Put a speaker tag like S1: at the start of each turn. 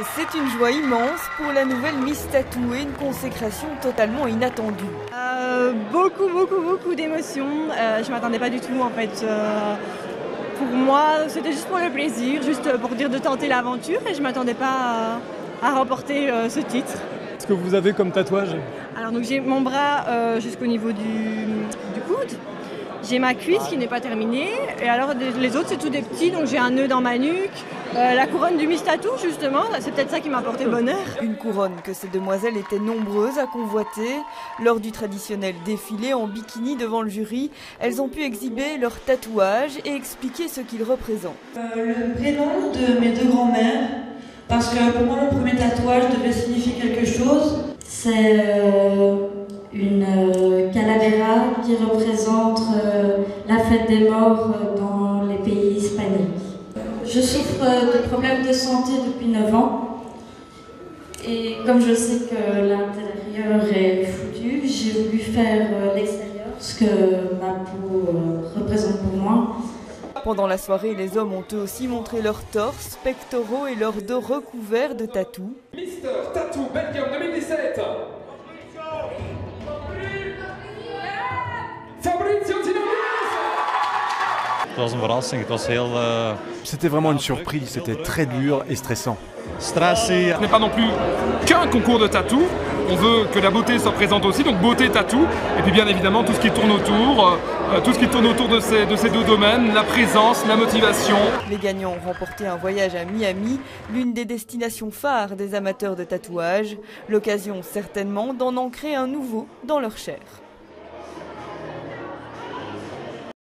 S1: C'est une joie immense pour la nouvelle Miss Tattoo et une consécration totalement inattendue.
S2: Beaucoup d'émotions. Je ne m'attendais pas du tout en fait. Pour moi, c'était juste pour le plaisir, juste pour dire de tenter l'aventure et je ne m'attendais pas à remporter ce titre.
S3: Qu'est-ce que vous avez comme tatouage?
S2: Alors donc j'ai mon bras jusqu'au niveau du coude. J'ai ma cuisse qui n'est pas terminée et alors les autres c'est tout des petits, donc j'ai un nœud dans ma nuque, la couronne du Miss Tattoo justement, c'est peut-être ça qui m'a apporté bonheur.
S1: Une couronne que ces demoiselles étaient nombreuses à convoiter. Lors du traditionnel défilé en bikini devant le jury, elles ont pu exhiber leurs tatouages et expliquer ce qu'ils représentent.
S4: Le prénom de mes deux grands-mères, parce que pour moi mon premier tatouage devait signifier quelque chose.
S5: C'est une calavera qui représente la fête des morts dans les pays hispaniques. Je souffre de problèmes de santé depuis 9 ans et comme je sais que l'intérieur est foutu, j'ai voulu faire l'extérieur, ce que ma peau représente pour moi.
S1: Pendant la soirée, les hommes ont eux aussi montré leurs torses, pectoraux et leurs dos recouverts de tatous.
S6: Mister Tattoo Belgium 2017.
S3: C'était vraiment une surprise, c'était très dur et stressant.
S6: Ce n'est pas non plus qu'un concours de tatou. On veut que la beauté soit présente aussi, donc beauté tatou. Et puis bien évidemment tout ce qui tourne autour de ces deux domaines, la présence, la motivation.
S1: Les gagnants ont remporté un voyage à Miami, l'une des destinations phares des amateurs de tatouage. L'occasion certainement d'en ancrer un nouveau dans leur chair.